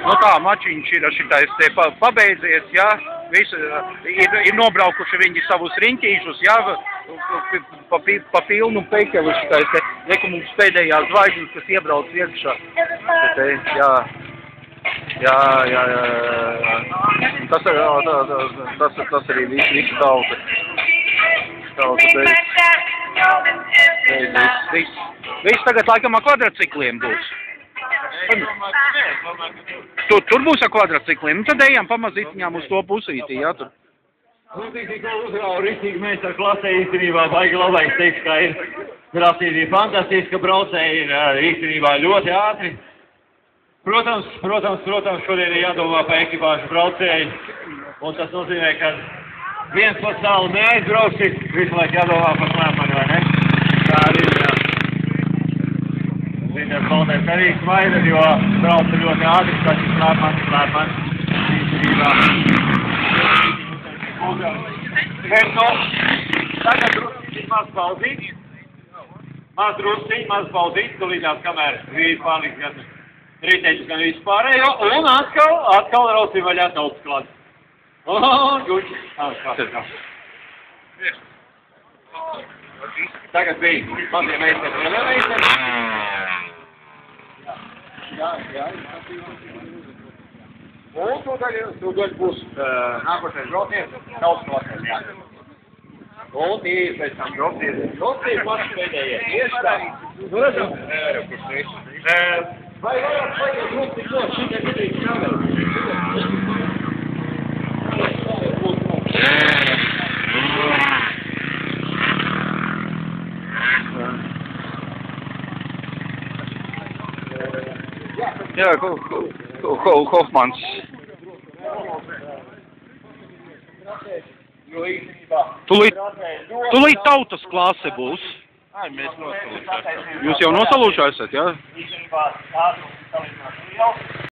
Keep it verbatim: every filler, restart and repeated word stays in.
Nu tā, mačiņš ir šitais te pa, pabeidzies, jā. Visi ir, ir nobraukuši viņi savus riņķīšus, jā, pa, pa pilnu peikeli šitais te. Reku mums pēdējās zvaigznes, kas iebrauc iekšā. Te, jā. Jā, jā, jā, jā. Tas, jā, tā, tā, tas, tas arī viss, viss tauta. Tauta beidz. Beidz, viss. Viss tagad laikam ar kvadratcikliem būs. Tur, tur būs ar kvadratcikliem. Nu tad ejam pamazītiņām uz to pusītī, jā, tur. Nu, tik tikko uzrauju rītīgi mēs ar klasē īstenībā baigi labais teiks, ka ir grafīti fantastiski, ka braucēji ir īstenībā ļoti ātri. Protams, protams, protams, šodien ir jādomā par ekipāžu braucēju, un tas nozīmē, ka viens pats tālu neaizbrauksi, visu laiku jādomā par slēpmani, vai ne? Tā arī ir, jā. Ziniet, paldies arī smaida, jo brauca ļoti ātri, tas ir slēpmani, slēpmani, īstenībā. Bet, nu, tagad drusciņ maz pauzīt, maz drusciņ, maz pauzīt, tulītās, kamēr vīri pārliks gan riteņus, gan vispārējo, un atkal, atkal rausim vaļā tautas klāts. O, guļ, atkal. Tagad bija mazie meistari, lielie meistari. Jā, jā, un tūdaļ, tūdaļ būs uh, nākošais brauciens, tautas klāts, jā. Un tie pēc tam brauciens, brauciens pats pēdējie. Tieši tā. Nu, redzam, vai varat paiet drusciņ no šitie vidīgi kameri? Jā, ko, ko, ko, Hofmans. Tulīt, tulīt tautas klase būs. Ai, mēs nosalūši esam. Jūs jau nosalūši esat, jā?